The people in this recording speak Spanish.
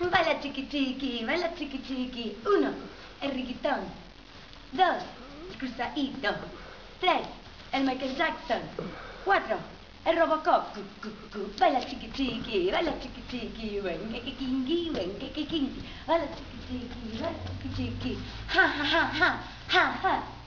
Baila chiqui chiqui, baila chiqui chiqui. 1, el riquitón. 2, el cruzadito. 3, el Michael Jackson. 4, el Robocop. Baila chiqui chiqui, baila chiqui chiqui. Wenque kingi, wenque kingi. Baila chiqui chiqui, baila chiqui chiqui. Ja ja ja ja, ja ja.